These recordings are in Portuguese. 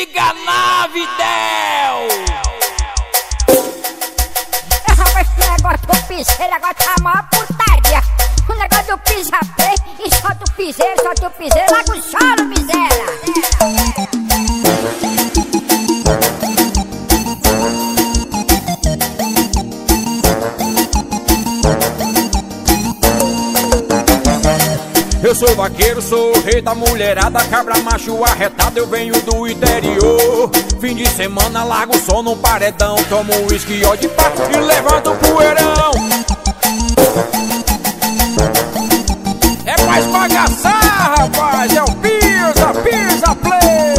liga na Videl! Rapaz, esse negócio do piseiro agora tá uma putaria. O negócio do pisa-play e solta o piseiro, larga o solo, miséria. Eu sou vaqueiro, sou o rei da mulherada, cabra macho arretado, eu venho do interior. Fim de semana largo o som no paredão, tomo um uísque ó de pá e levanto o poeirão. É mais bagaçar, rapaz, é o pisa play.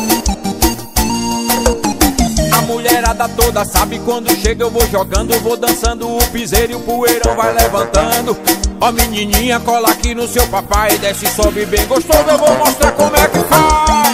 A mulherada toda sabe quando chega eu vou jogando, vou dançando o piseiro e o poeirão vai levantando. Ó menininha, cola aqui no seu papai, desce e sobe bem gostoso, eu vou mostrar como é que faz.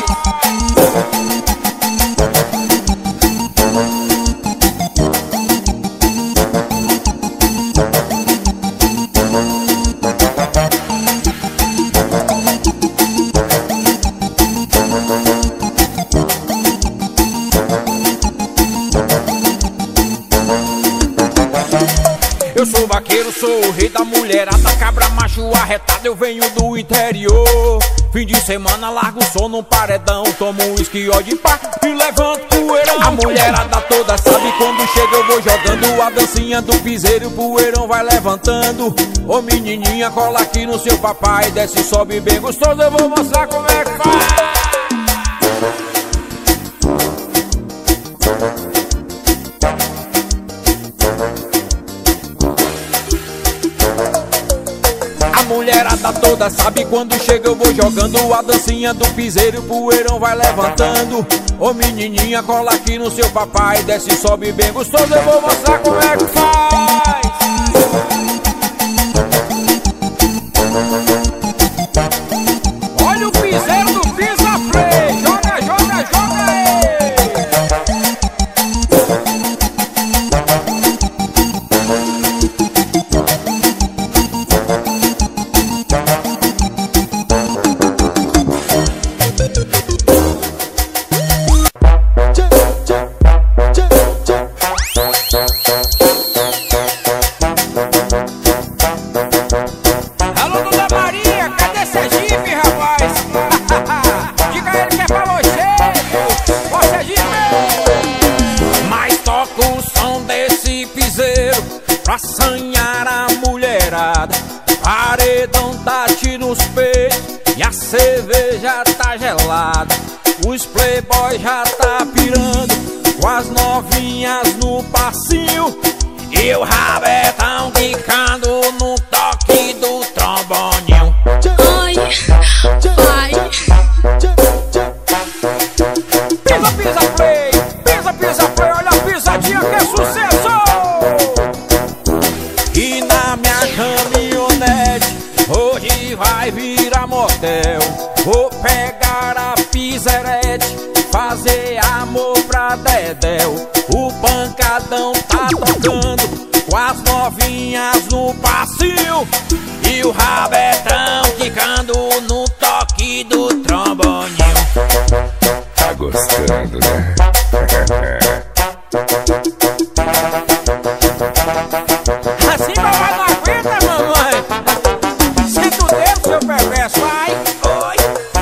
Eu sou vaqueiro, sou o rei da mulherada, cabra macho arretado, eu venho do interior. Fim de semana largo o som no paredão, tomo um uísque ó de pá e levanto poeirão. A mulherada toda sabe quando chega eu vou jogando a dancinha do piseiro, o poeirão vai levantando. Ô menininha, cola aqui no seu papai, desce e sobe bem gostoso, eu vou mostrar como é que faz. A mulherada toda sabe quando chega eu vou jogando a dancinha do piseiro, o poeirão vai levantando. Ô menininha, cola aqui no seu papai, desce e sobe bem gostoso, eu vou mostrar como é que faz. Olha o piseiro do pisa-play, joga aí. Alô, Dona Maria, cadê Sergipe, rapaz? Diga a ele que é pra você, ô Sergipe. Mas toca o som desse piseiro pra assanhar a mulherada. Paredão tá nos peitos e a cerveja tá gelada. Os playboys já tá pirando, com as novinhas no passinho e o rabetão quicando no toque do tromboninho. Ai, ai. Pisa play, olha a pisadinha que é sucesso! E na minha caminhonete hoje vai virar motel. Vou pegar a piserete, fazer amor pra Dedéu. O pancadão tá tocando, com as novinhas no passinho e o rabetão quicando no toque do tromboninho. Tá gostando, né? Assim papai não aguenta, mamãe. Senta o dedo, seu perverso, vai. Oi.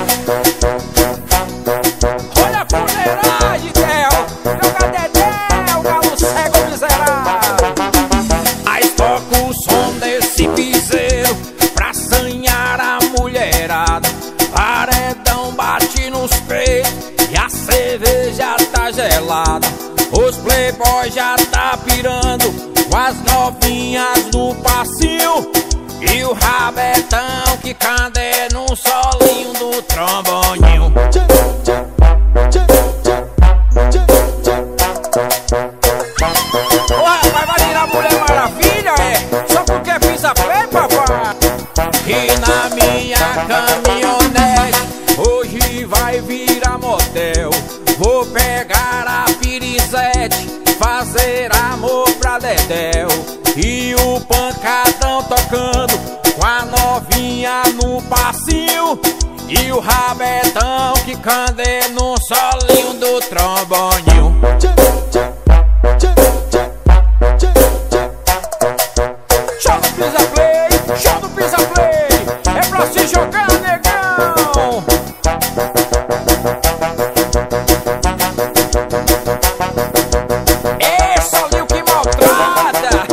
Olha a fuleiragem, Del. Joga Dedéu, galo cego miserável. Mas toca o som desse piseiro pra assanhar a mulherada. Paredão bate nos peitos e a cerveja tá gelada. Os playboys já tá pirando, com as novinhas no passinho e o rabetão quicando é no solinho do tromboninho. Ué, vai virar Mulher Maravilha, é? Só porque é pisa-play, papai? E na minha caminhonete hoje vai virar motel. Vou pegar a pirizete, fazer amor pra Dedéu. E o pancadão tocando, com a novinha no passinho E o rabetão quicando no solinho do tromboninho. Show do Pisa Play, show do Pisa Play. É pra se jogar, negão. É solinho que maltrata.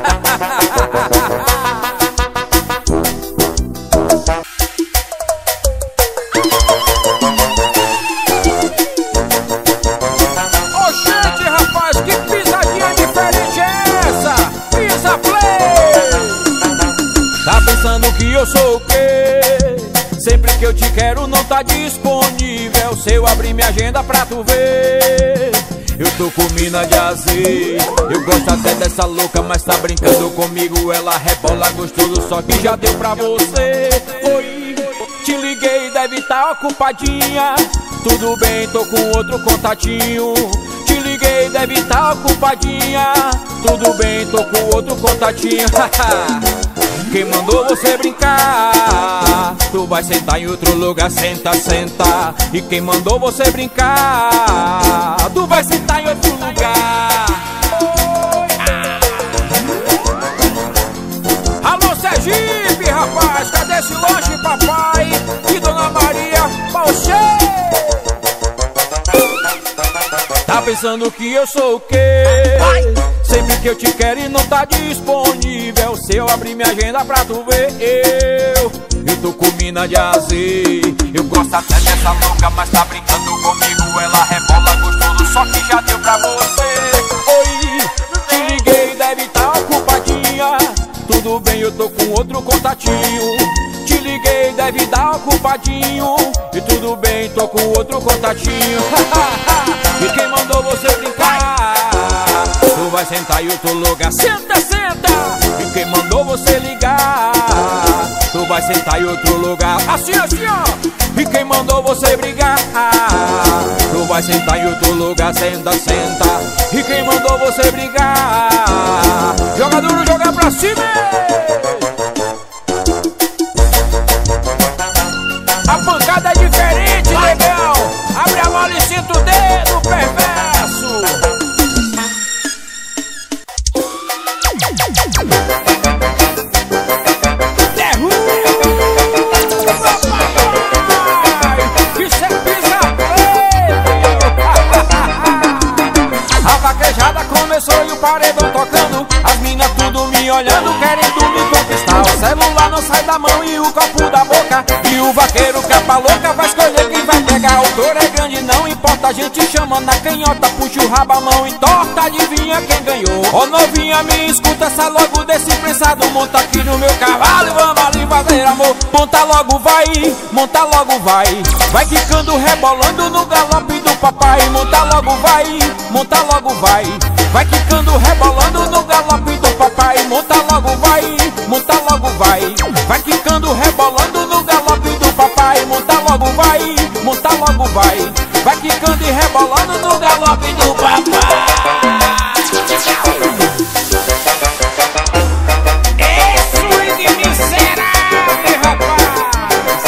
Oxente, rapaz, que pisadinha diferente é essa? Pisa Play. Tá pensando que eu sou o quê? Sempre que eu te quero não tá disponível. Se eu abrir minha agenda pra tu ver, eu tô com mina de azeite. Eu gosto até dessa louca, mas tá brincando comigo. Ela rebola gostoso, só que já deu pra você. Oi, te liguei, deve tá ocupadinha. Tudo bem, tô com outro contatinho. Te liguei, deve tá ocupadinha. Tudo bem, tô com outro contatinho. Quem mandou você brincar? Tu vai sentar em outro lugar, senta, senta. E quem mandou você brincar? Tu vai sentar em outro lugar. Alô Sergipe, rapaz, cadê esse lanche, papai? E Dona Maria, Balche. Tá pensando que eu sou o quê? Sempre que eu te quero e não tá disponível. Se eu abrir minha agenda pra tu ver, eu tô com mina de azeite. Eu gosto até dessa louca, mas tá brincando comigo. Ela rebola gostoso, só que já deu pra você. Oi, te liguei, deve tá ocupadinha. Tudo bem, eu tô com outro contatinho. Te liguei, deve dar ocupadinho. E tudo bem, tô com outro contatinho. E quem mandou você brincar? Tu vai sentar em outro lugar, senta, senta. E quem mandou você ligar? Tu vai sentar em outro lugar, assim, assim, ó. E quem mandou você brigar? Tu vai sentar em outro lugar, senta, senta. E quem mandou você brigar? Joga duro, joga pra cima. A pancada é diferente, negão. Abre a mão e sinta o dedo, perverso. Isso é Pisa Play. A vaquejada começou e o paredão tocando. As minas tudo me olhando, querendo me conquistar. O celular não sai da mão e o copo da boca. E o vaqueiro capa louca vai escolher quem vai pegar. O touro é grande, não importa, a gente chama na canhota. Puxa o rabo, a mão entorta, adivinha quem ganhou. Ô novinha, me escuta, sai logo desse prensado. Monta aqui no meu cavalo e vamos ali fazer amor. Monta logo vai, monta logo vai. Vai quicando, rebolando no galope do papai. Monta logo vai, monta logo vai. Vai quicando, rebolando no galope do papai. Monta logo vai, monta logo vai. Vai quicando, rebolando no galope do papai. Monta logo vai, monta logo vai. Vai quicando e rebolando no galope do papai. É swing miserável, rapaz.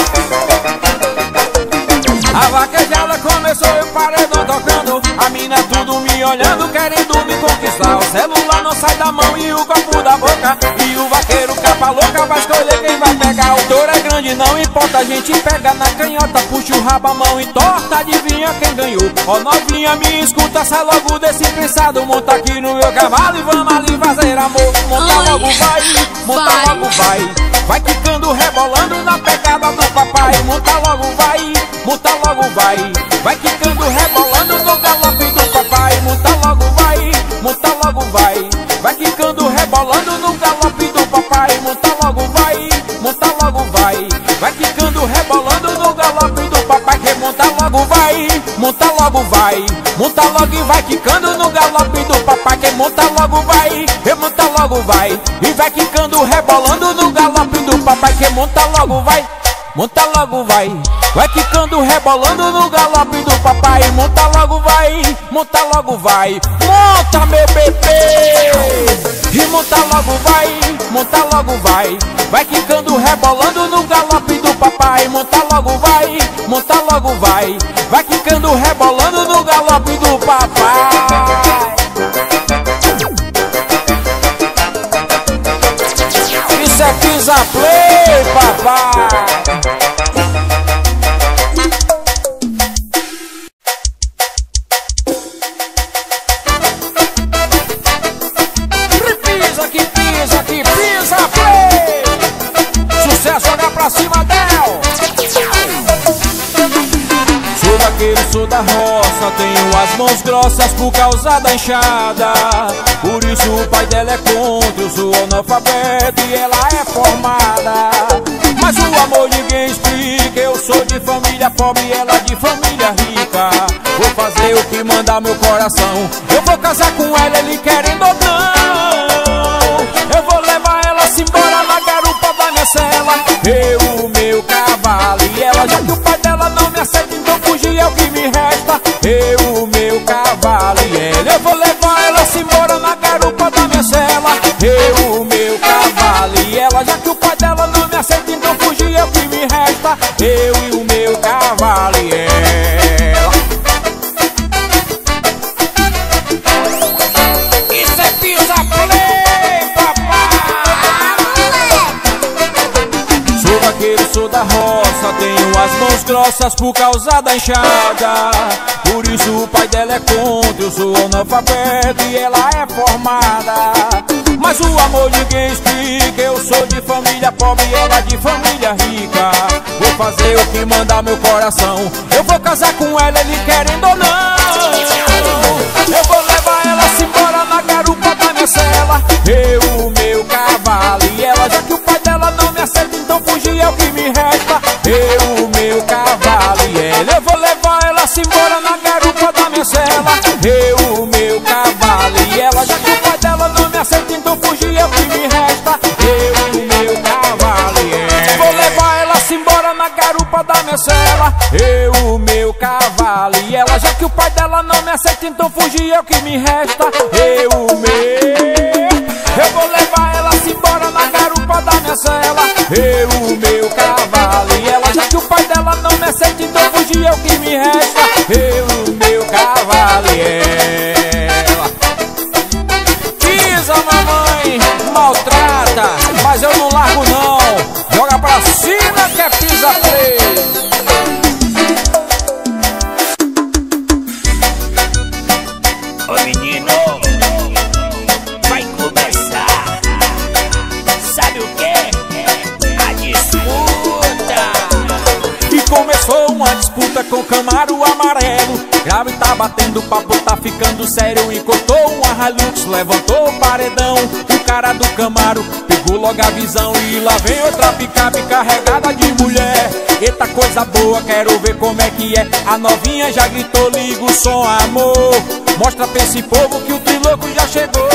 A vaquejada começou e o paredão tocando. A mina tudo me olhando, querendo me conquistar. O celular não sai da mão e o copo da boca. E o vaqueiro capa louca vai escolher quem vai pegar. O touro é grande, não importa, a gente pega na canhota. Puxa o rabo, a mão entorta, adivinha quem ganhou. Ó novinha, me escuta, sai logo desse prensado. Monta aqui no meu cavalo e vamos ali fazer amor. Monta logo vai, monta logo vai. Vai quicando, rebolando na pegada do papai. Monta logo vai, monta logo vai. Vai quicando, rebolando no galope do papai. Monta logo vai, monta logo vai. Vai quicando, rebolando no galope do papai. Monta logo vai, monta logo vai. Vai quicando, rebolando no galope do papai. Que monta logo vai, monta logo vai. Monta logo e vai quicando no galope do papai. Que monta logo vai, remonta logo vai. E vai quicando, rebolando no galope do papai. Que monta logo vai, monta logo vai. Vai quicando, rebolando no galope do papai. Monta logo vai, monta logo vai. Monta meu bebê. E monta logo vai, monta logo vai. Vai quicando, rebolando no galope do papai. Monta logo vai, monta logo vai. Vai quicando, rebolando no galope do papai. Isso é pisa play, papai. Pisa play. Sucesso, olha pra cima, Del. Sou vaqueiro, sou da roça, tenho as mãos grossas por causa da enxada. Por isso o pai dela é contra, eu sou analfabeto e ela é formada. Mas o amor ninguém explica, eu sou de família pobre e ela de família rica. Vou fazer o que mandar meu coração, eu vou casar com ela, ele querendo ou não. Eu vou levar ela-se embora na garupa da minha cela. Eu, o meu cavalo e ela, já que o pai dela não me aceita, então fugir é o que me resta. Eu, o meu cavalo e ela, eu vou levar ela-se embora na garupa da minha cela. Eu, o meu cavalo e ela, já que o pai dela não me aceita, então fugir é o que me resta. Eu e o meu cavalo e ela. Isso é pisa play, papai. Sou vaqueiro, sou da roça, tenho as mãos grossas por causa da enxada. Por isso o pai dela é contra, eu sou analfabeto e ela é formada. Mas o amor ninguém explica, eu sou de família pobre e ela de família rica. Vou fazer o que mandar meu coração, eu vou casar com ela, ele querendo ou não. Eu vou levar ela-se embora na garupa da minha cela. Eu, o meu cavalo e ela, já que o pai dela não me aceita, então fugir é o que me resta. Eu, o meu cavalo e ela, eu vou levar ela-se embora na garupa da minha cela. Eu, o meu cavalo e ela, já que o pai dela não me aceita, então fugir é o que me resta. Eu, o meu cavalo e ela, vou levar ela-se embora na garupa da minha cela. Eu, o meu cavalo e ela, já que o pai dela não me aceita, então fugir é o que me resta. Eu vou levar ela-se embora na garupa da minha cela. Eu, o meu cavalo e ela, já que o pai dela não me aceita, então fugir é o que me resta. Eu, o meu cavalo e ela. Pisa, mamãe, maltrata, mas eu não largo não. Joga pra cima que é pisa play. Ô menino, vai começar. Sabe o que? A disputa. E começou uma disputa com o Camaro amarelo. Grave tá batendo papo, tá ficando sério. Encortou uma Hilux, levantou o paredão. O cara do Camaro pegou logo a visão. E lá vem outra picape carregada de mulher. Eita coisa boa, quero ver como é que é. A novinha já gritou, liga o som, amor. Mostra pra esse povo que o triloco já chegou.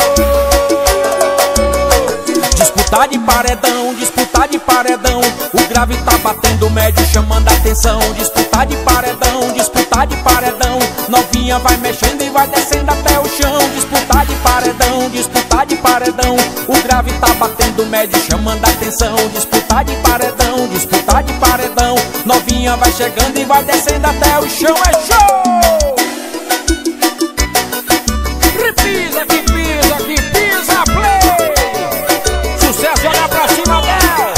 Disputar de paredão, disputar de paredão. O grave tá batendo médio, chamando a atenção. Disputar de paredão, disputar de paredão. Novinha vai mexendo e vai descendo até o chão. Disputar de paredão, disputar de paredão. O grave tá batendo médio, chamando a atenção. Disputar de paredão, disputar de paredão. Novinha vai chegando e vai descendo até o chão. É show! Repisa que pisa play. Sucesso, olha pra cima dela.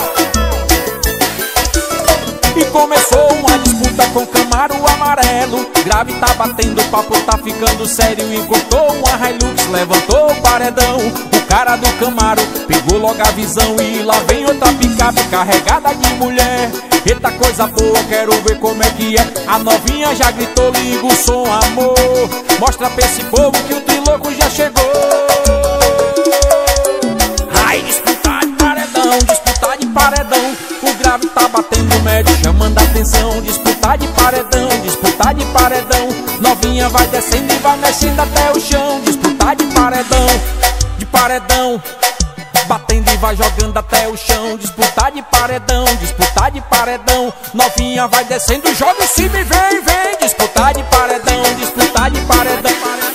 E começou uma disputa com o Camaro amarelo. Grave tá batendo papo, tá ficando sério. Encurtou uma Hilux, levantou o paredão. O cara do Camaro pegou logo a visão. E lá vem outra picape carregada de mulher. Eita coisa boa, quero ver como é que é. A novinha já gritou, liga o som, amor. Mostra pra esse povo que o triloco já chegou. Ai, disputar de paredão, disputar de paredão. O grave tá batendo médio, chamando a atenção. Disputar de paredão, disputar de paredão. Novinha vai descendo e vai mexendo até o chão. Disputar de paredão, batendo e vai jogando até o chão. Disputar de paredão, disputar de paredão. Novinha vai descendo, joga em cima e vem, vem. Disputar de paredão, disputar de paredão.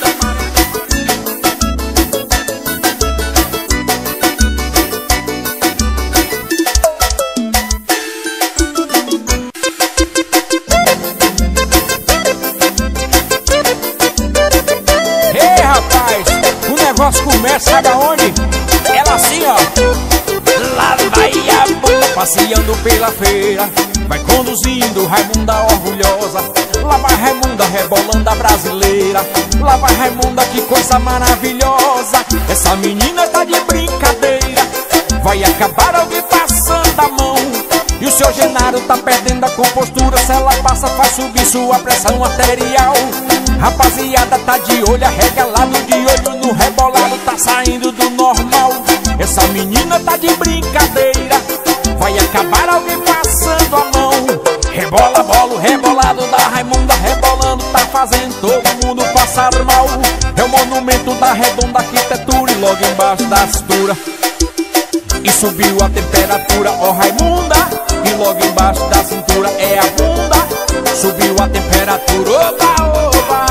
Ei, rapaz, o negócio começa, sabe aonde? Ela assim, ó. Lá vai a bunda passeando pela feira, vai conduzindo Raimunda orgulhosa. Lá vai Raimunda rebolando a brasileira. Lá vai Raimunda, que coisa maravilhosa. Essa menina tá de brincadeira. Vai acabar alguém passando a mão, e o seu Genaro tá perdendo a compostura. Se ela passa, faz subir sua pressão arterial. Rapaziada tá de olho arregalado, de olho no rebolado, tá saindo do normal. Essa menina tá de brincadeira. Vai acabar alguém passando a mão. Rebola, bola, o rebolado da Raimunda rebolando, tá fazendo todo mundo passar mal. É o monumento da redonda arquitetura, e logo embaixo da cintura e subiu a temperatura, ó Raimunda. E logo embaixo da cintura é a bunda, subiu a temperatura, oba, oba.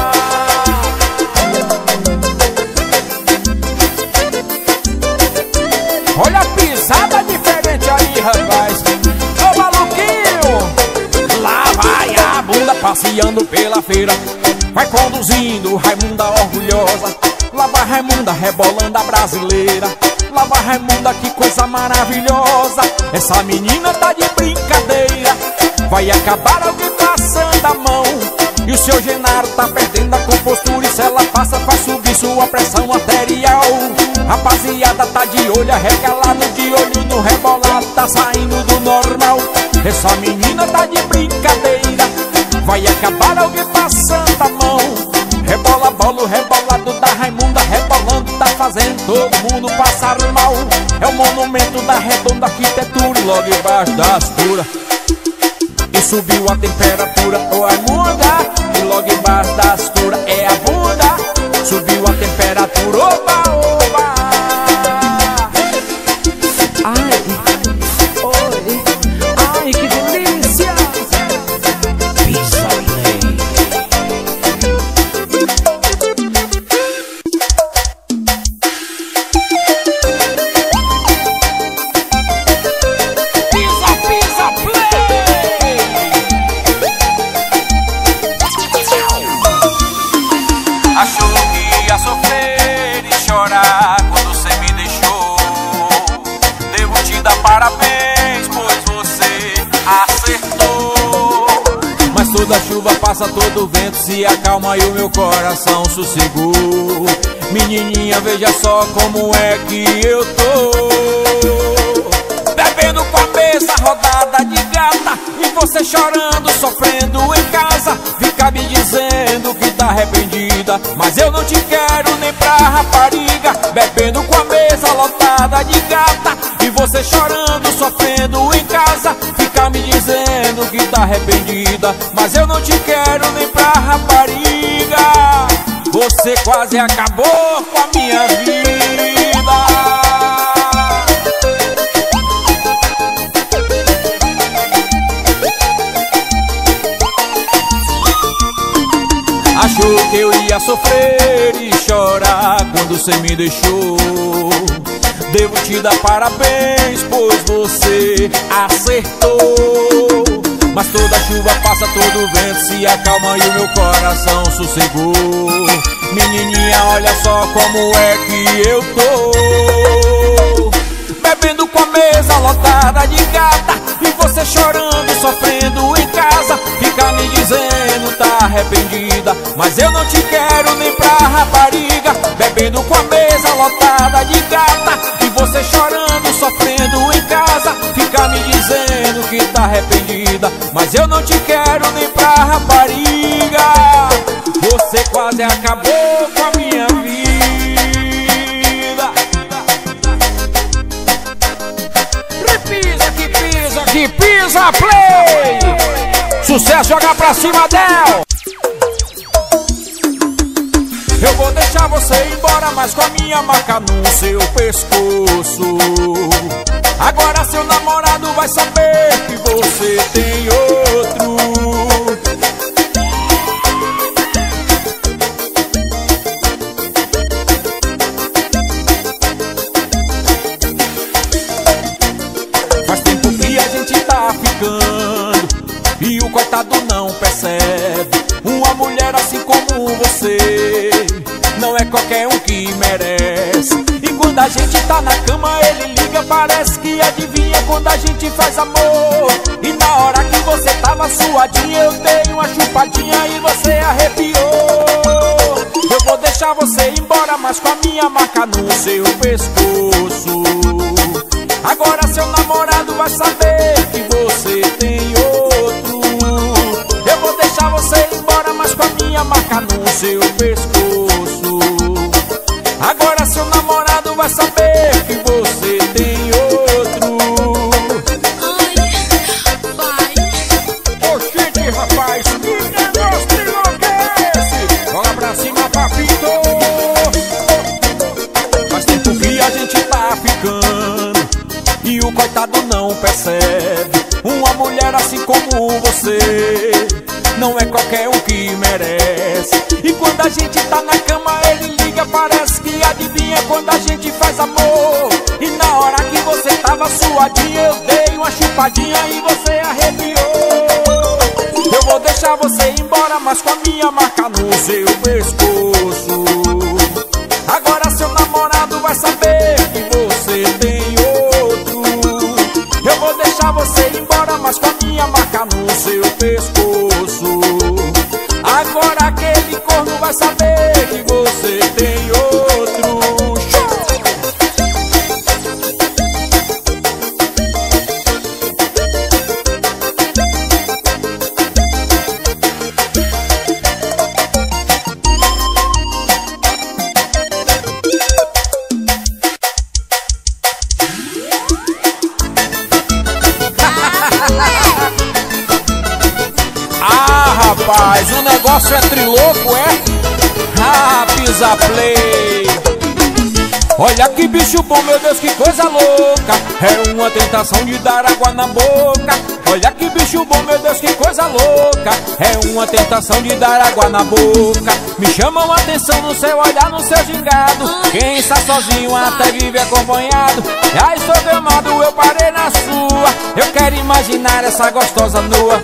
Olha a pisada diferente aí, rapaz. Ô maluquinho. Lá vai a bunda passeando pela feira, vai conduzindo Raimunda orgulhosa. Lá vai Raimunda rebolando a brasileira. Lá vai Raimunda, que coisa maravilhosa. Essa menina tá de brincadeira. Vai acabar alguém passando a mão, e o seu Genaro tá perdendo a compostura. E se ela passa, faz subir sua pressão arterial. Rapaziada tá de olho arregalado, de olho no rebolado, tá saindo do normal. Essa menina tá de brincadeira. Vai acabar alguém passando a mão. Rebola, bola, o rebolado da Raimunda rebolando, tá fazendo todo mundo passar mal. É o monumento da redonda arquitetura, e logo embaixo da cintura e subiu a temperatura, ô Raimunda. E logo embaixo da cintura é a bunda, subiu a temperatura, oba, oba. Ai, oi, ai, que delícia. Pisa play. Pisa, pisa play. Achou que ia sofrer e chorar quando você me deixou. Devo te dar parabéns, pois você acertou. Mas toda chuva passa, todo vento se acalma e o meu coração sossegou. Menininha, veja só como é que eu tô. Bebendo com a mesa rodada de gata, e você chorando, sofrendo em casa. Fica me dizendo que tá arrependida, mas eu não te quero nem pra rapariga. Bebendo com a mesa lotada de gata, e você chorando, sofrendo em casa. Fica me dizendo que tá arrependida, mas eu não te quero nem pra rapariga. Você quase acabou com a minha vida. Achou que eu ia sofrer e chorar quando você me deixou. Devo te dar parabéns, pois você acertou. Mas toda chuva passa, todo vento se acalma e o meu coração sossegou. Menininha, olha só como é que eu tô. Bebendo com a mesa lotada de gata, e você chorando, sofrendo em casa. Fica me dizendo tá arrependida, mas eu não te quero nem pra rapariga. Bebendo com a mesa lotada de gata, e você chorando, sofrendo em casa. Fica me dizendo que tá arrependida, mas eu não te quero nem pra rapariga. Você quase acabou com a minha vida. Repisa que pisa, que pisa, play. Sucesso, joga pra cima dela. Eu vou deixar você embora. embora, mas com a minha marca no seu pescoço. Agora seu namorado vai saber que você tem outro. Faz tempo que a gente tá ficando e o coitado não percebe. Uma mulher assim como você não é qualquer um que merece. E quando a gente tá na cama ele liga, parece que adivinha quando a gente faz amor. E na hora que você tava suadinha eu dei uma chupadinha e você arrepiou. Eu vou deixar você embora, mas com a minha marca no seu pescoço. Agora seu namorado vai saber que você tem outro. Eu vou deixar você embora, mas com a minha marca no seu pescoço. Agora seu namorado vai saber que você tem outro. Ai, vai. Oxente, rapaz, que negócio de louco é esse? Bola pra cima, papito. Faz tempo que a gente tá ficando e o coitado não percebe. Uma mulher assim como você não é qualquer um que merece. E quando a gente tá na cama ele liga, parece que adivinha quando a gente faz amor. E na hora que você tava suadinha eu dei uma chupadinha e você arrepiou. Eu vou deixar você embora, mas com a minha marca no seu pescoço. Agora seu namorado vai saber que você tem outro. Eu vou deixar você embora, mas com a minha marca no seu pescoço. Agora aquele corno vai saber que você tem outro. Rapaz, o negócio é trilouco, é? Ah, pisa play. Olha que bicho bom, meu Deus, que coisa louca. É uma tentação de dar água na boca. Olha que bicho bom, meu Deus, que coisa louca. É uma tentação de dar água na boca. Me chamam a atenção no seu olhar, no seu gingado. Quem está sozinho até vive acompanhado. Já estou gamado, eu parei na sua. Eu quero imaginar essa gostosa nua.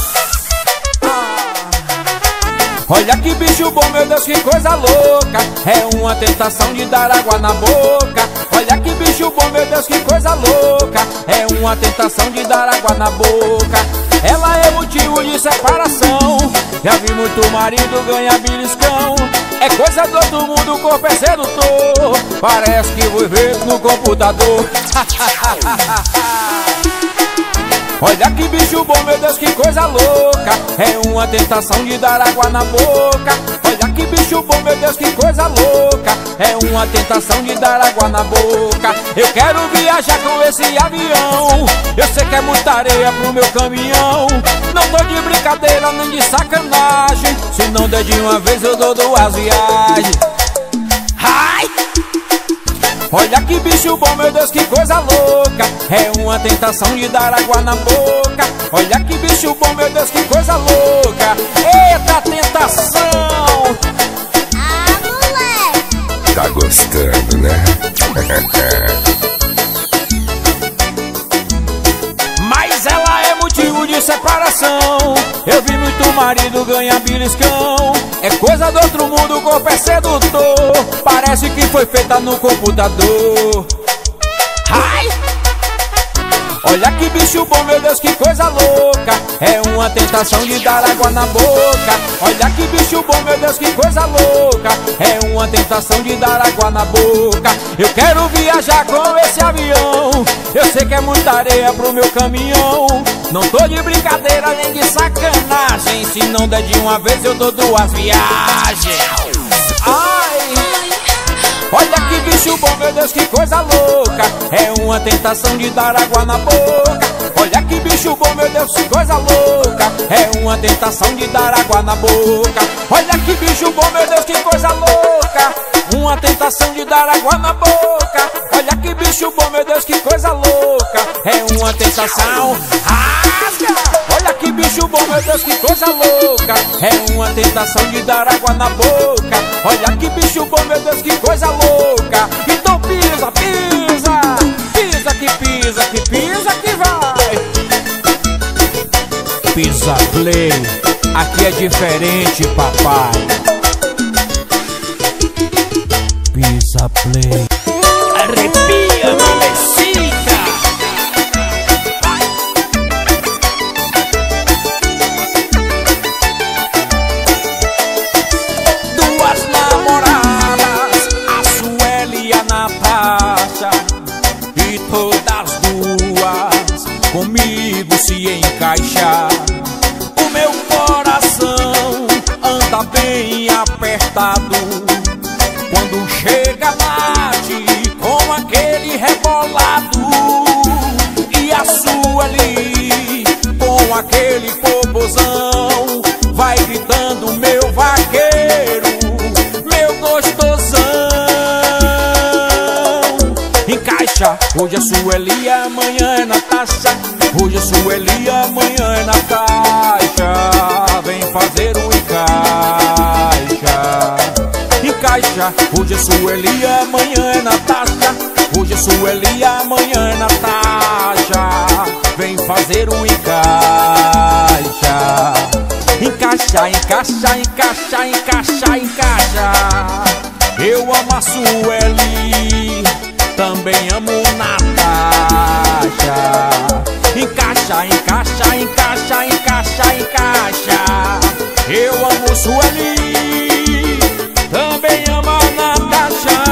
Olha que bicho bom, meu Deus, que coisa louca. É uma tentação de dar água na boca. Olha que bicho bom, meu Deus, que coisa louca. É uma tentação de dar água na boca. Ela é motivo de separação. Já vi muito marido ganhar beliscão. É coisa do outro mundo, o corpo é sedutor. Parece que vou ver no computador. Olha que bicho bom, meu Deus, que coisa louca. É uma tentação de dar água na boca. Olha que bicho bom, meu Deus, que coisa louca. É uma tentação de dar água na boca. Eu quero viajar com esse avião. Eu sei que é muita areia pro meu caminhão. Não tô de brincadeira nem de sacanagem. Se não der de uma vez eu dou duas viagens. Ai! Olha que bicho bom, meu Deus, que coisa louca. É uma tentação de dar água na boca. Olha que bicho bom, meu Deus, que coisa louca. Eita tentação. Ah, moleque. Tá gostando, né? Mas ela é motivo de separação. Eu vi muito marido ganhar beliscão. É coisa do outro mundo, o corpo é sedutor. Parece que foi feita no computador. Ai! Olha que bicho bom, meu Deus, que coisa louca. É uma tentação de dar água na boca. Olha que bicho bom, meu Deus, que coisa louca. É uma tentação de dar água na boca. Eu quero viajar com esse avião. Eu sei que é muita areia pro meu caminhão. Não tô de brincadeira nem de sacanagem. Se não der de uma vez eu dou duas viagens. Ai! Olha que bicho bom, meu Deus, que coisa louca. É uma tentação de dar água na boca. Olha que bicho bom, meu Deus, que coisa louca. É uma tentação de dar água na boca. Olha que bicho bom, meu Deus, que coisa louca. Uma uma tentação de dar água na boca. Olha que bicho bom, meu Deus, que coisa louca. É uma tentação, rasga. Olha que bicho bom, meu Deus, que coisa louca. É uma tentação de dar água na boca. Olha que bicho bom, meu Deus, que coisa louca. Então pisa, pisa, pisa que pisa, que pisa que vai. Pisa Play, aqui é diferente, papai. Pisa Play. Arrepia, mamecita. Duas namoradas, a Sueli e a Natasha, e todas duas comigo se encaixar. O meu coração anda bem apertado quando chega bate com aquele rebolado. E a Sueli com aquele popozão vai gritando: meu vaqueiro, meu gostosão. Encaixa, hoje é Sueli, amanhã é Natasha. Hoje é Sueli, amanhã é Natasha. Vem fazer um encaixa. Encaixa, hoje é Sueli, amanhã é Natasha. Hoje é Sueli, amanhã é Natasha. Vem fazer um encaixa. Encaixa, encaixa, encaixa, encaixa, encaixa. Eu amo a Sueli, também amo Natasha. Encaixa, encaixa, encaixa, encaixa, encaixa. Eu amo Sueli, também amo a Natasha.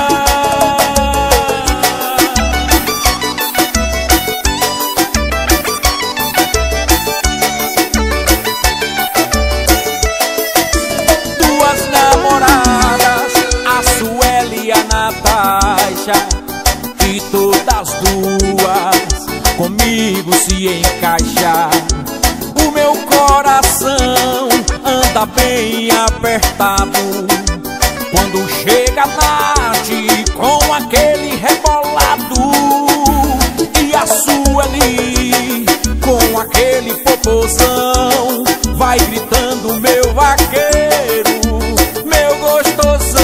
Duas namoradas, a Sueli e a Natasha, e todas duas comigo se encaixar. O meu coração anda bem apertado quando chega bate com aquele rebolado. E a Sueli com aquele popozão vai gritando: meu vaqueiro, meu gostosão.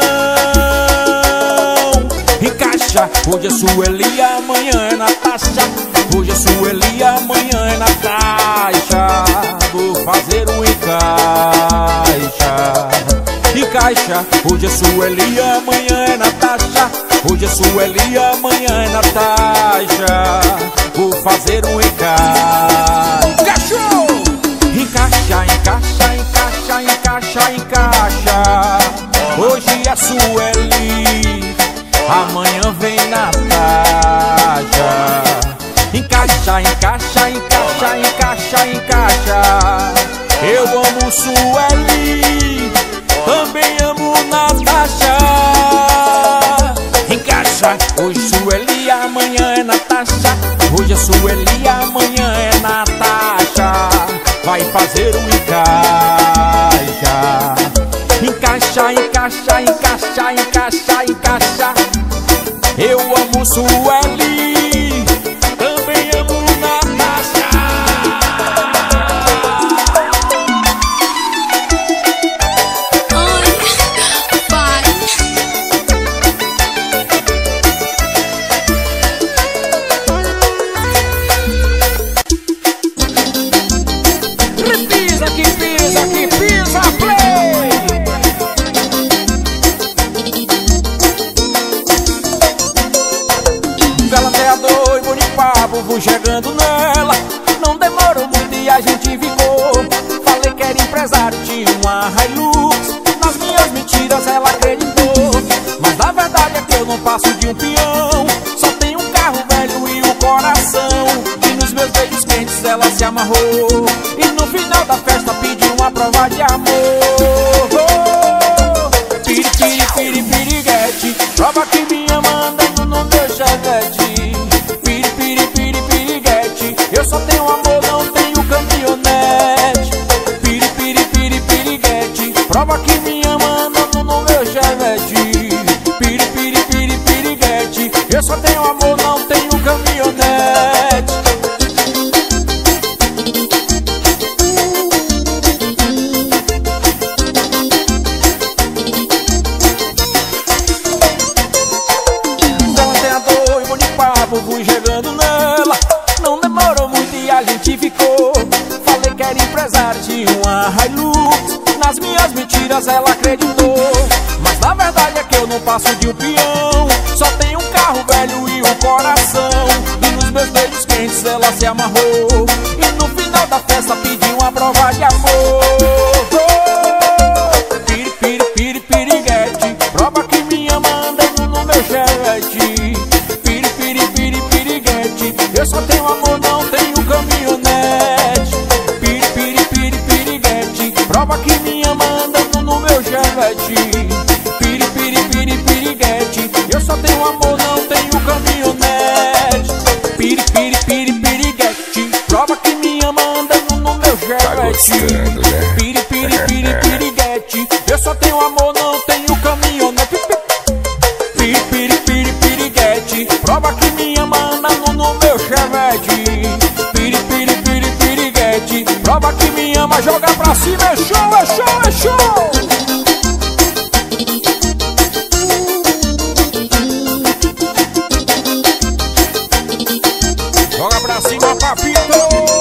Encaixa, hoje é Sueli, amanhã é Natasha. Hoje é Sueli, amanhã é Natasha. Vou fazer um encaixa. Encaixa, hoje é Sueli, amanhã é Natasha. Hoje é Sueli, amanhã é Natasha. Vou fazer um encaixa. Encaixou! Encaixa, encaixa, encaixa, encaixa, encaixa. Hoje é Sueli, amanhã vem Natasha. Encaixa, encaixa, encaixa, encaixa, encaixa. Eu amo Sueli, também amo Natasha. Encaixa, hoje Sueli, amanhã é Natasha. Hoje é Sueli, amanhã é Natasha. Vai fazer um encaixa. Encaixa, encaixa, encaixa, encaixa, encaixa. Eu amo Sueli, também amo Natasha. Ai, pai. Pisa que pisa, que pisa, Play. Galanteador e bonipapo, vou chegando nela. Não demorou muito e a gente ficou. Falei que era empresário, tinha uma Hilux. Nas minhas mentiras ela acreditou. Mas na verdade é que eu não passo de um peão. Só tenho um carro velho e um coração. E nos meus beijos quentes ela se amarrou. E no final da festa pediu uma prova de amor. Piri, piri, piri, piriguete, prova que me ama andando no meu chevette. Piri, piri, piri, piriguete, eu só tenho amor, não tenho caminhonete. Piri, piri, piri, piriguete, prova que me ama andando no meu chevette. Eu só tenho amor, não tenho caminhonete. Ontem à noite, vou de papo, fui chegando nela. Não demorou muito e a gente ficou. Falei que era empresário, tinha uma Hilux. Nas minhas mentiras ela acreditou. Mas na verdade é que eu não passo de um peão. Só tenho um carro velho e um coração. E nos meus beijos quentes ela se amarrou. E no final da festa pediu uma prova de amor. Piri, piri, piri, piriguete, prova que me ama andando no meu chevette. Piri, piri, piri, piriguete, eu só tenho amor, não tenho caminhonete. Piri, piri, piri, piriguete, prova que me ama andando no meu chevette. Piri, piri, piri, piriguete, eu só tenho amor, não tenho caminhonete. Piri, piri, piri, piriguete, prova que me ama andando no meu chevette. Piri, piri, piri, piriguete, eu só tenho amor, não tenho caminhonete. Piri, piri, piri, piriguete, prova que me ama andando no meu chevette. Piri, piri, piri, piriguete, prova que me ama, joga pra cima, é show, é show, é show. Joga pra cima, papito.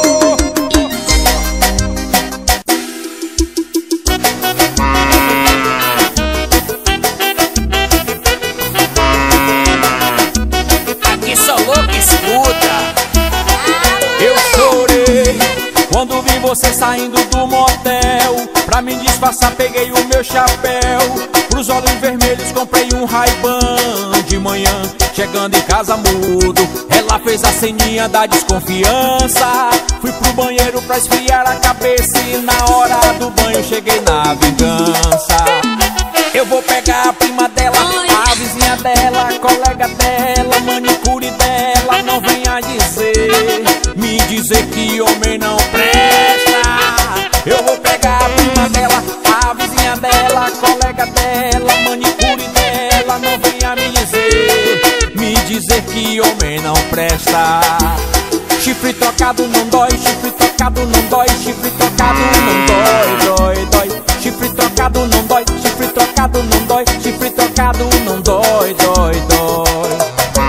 Aqui só louco escuta. Eu chorei quando vi você saindo do motel. Pra me disfarçar peguei o meu chapéu. Pros olhos vermelhos comprei um Ray-Ban. De manhã, chegando em casa mudo, ela fez a ceninha da desconfiança. Fui pro banheiro pra esfriar a cabeça e na hora do banho cheguei na vingança. Eu vou pegar a prima dela, a vizinha dela, a colega dela, manicure dela. Não venha me dizer que homem não presta. Eu vou pegar a prima dela, a vizinha dela, a colega dela, manicure dela. Não venha me dizer que homem não presta. Chifre tocado não dói, chifre tocado não dói, chifre tocado não dói, dói, dói. Chifre trocado não dói, chifre trocado não dói, chifre trocado não dói, dói, dói.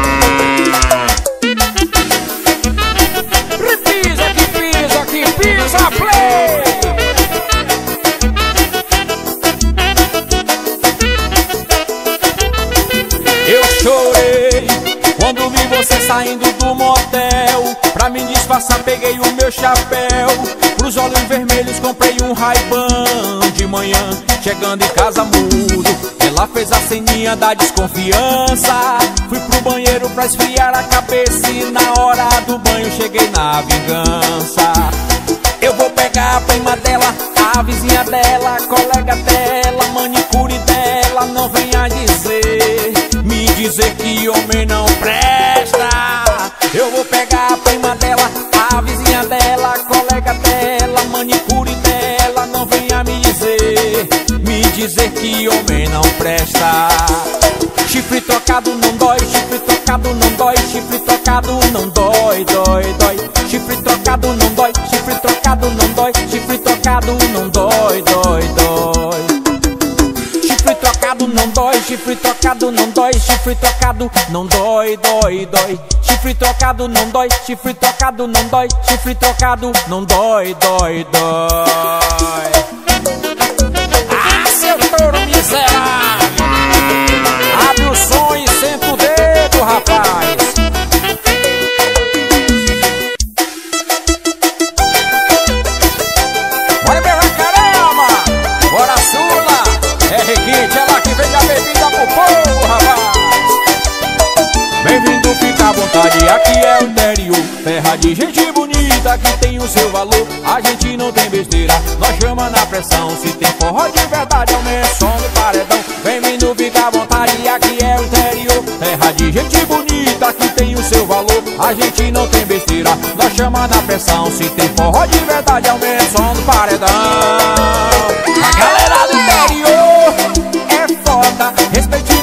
Repisa que pisa, play! Eu chorei quando vi você saindo do motel. Pra me disfarçar peguei o meu chapéu. Pros olhos vermelhos comprei um Ray-Ban. De manhã, chegando em casa mudo, ela fez a ceninha da desconfiança. Fui pro banheiro pra esfriar a cabeça e na hora do banho cheguei na vingança. Eu vou pegar a prima dela, a vizinha dela, a colega dela, manicure dela. Não venha me dizer que homem não presta. Eu vou pegar a prima dela, a vizinha dela, a colega dela, manicure dela. Não venha me dizer que homem não presta. Chifre trocado não dói, chifre trocado não dói, chifre trocado não dói, dói, dói. Chifre trocado não dói, chifre trocado não dói, chifre trocado não dói, dói, dói. Chifre trocado não dói, chifre trocado não dói, chifre trocado não dói, dói, dói. Chifre trocado não dói, chifre trocado não dói, chifre trocado não dói, dói, dói. Ah, seu touro miserável, abre o som e senta o dedo, rapaz. Bora beber caramba, bora Sula, é requinte, ela que vende a bebida pro povo, rapaz. Bem-vindo, fica à vontade, aqui é o interior, terra de gente bonita que tem o seu valor. A gente não tem besteira, nós chama na pressão. Se tem forró de verdade, aumenta o som do paredão. Bem-vindo, fica à vontade, aqui é o interior, terra de gente bonita que tem o seu valor. A gente não tem besteira, nós chama na pressão. Se tem forró de verdade, aumenta o som do paredão. A galera do interior é foda, respeite